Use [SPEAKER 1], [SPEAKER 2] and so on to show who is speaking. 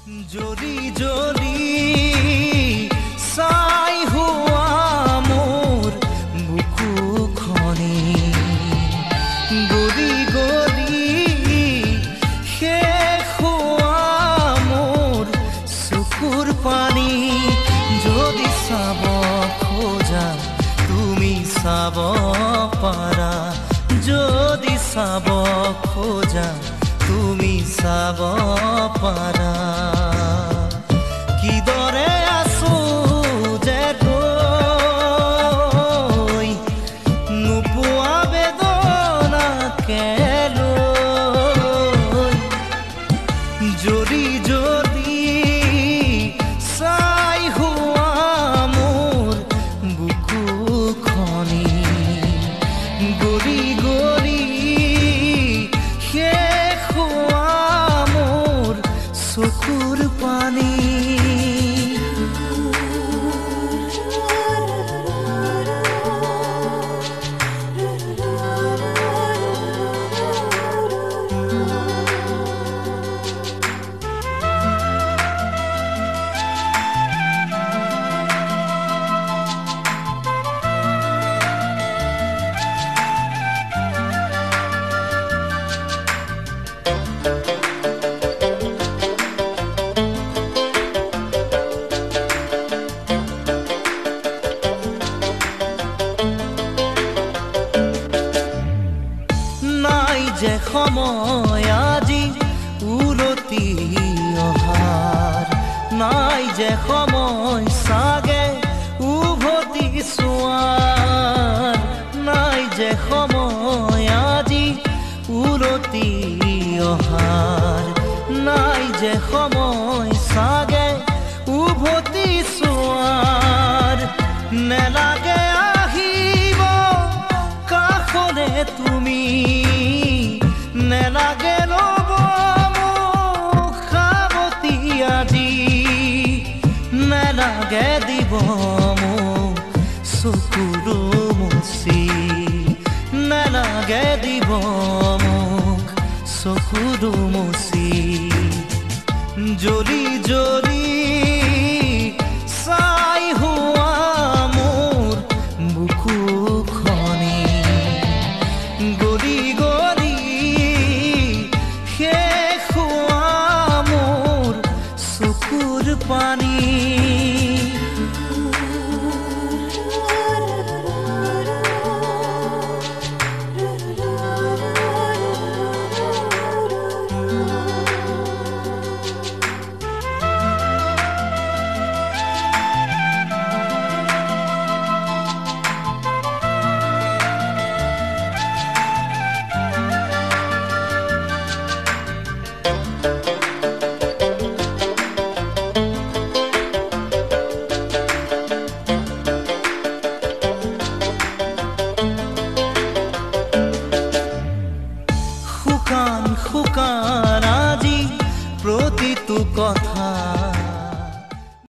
[SPEAKER 1] জলি জলি চাই হোৱা মোৰ বুকুখনি গলি গলি শেষ হোৱা মোৰ চকুৰ পানী যদি চাব খোজা তুমি চাব পাৰা যদি চাব খোজা তুমি চাব পাৰা কিদৰে আছো যে তই নোপোৱা বেদনা কেলৈ জলি জলি চাই হোৱা মোৰ বুকুখনি গলি গলি শেষ হোৱা মোৰ চকুৰ পানী যে সময় আজি উলটি অহাৰ নাই যে সময় চাগে উভতি চোৱাৰ নাই যে সময় আজি উলটি অহাৰ নাই যে সময় চাগে উভতি চোৱাৰ নেলাগে আহিব কাষলে তুমি নেলাগে ৰ'ব মোক সাৱতি আজি নেলাগে দিব মোক চকুৰ মুচি নেলাগে দিব মোক চকুৰ মুচি জলি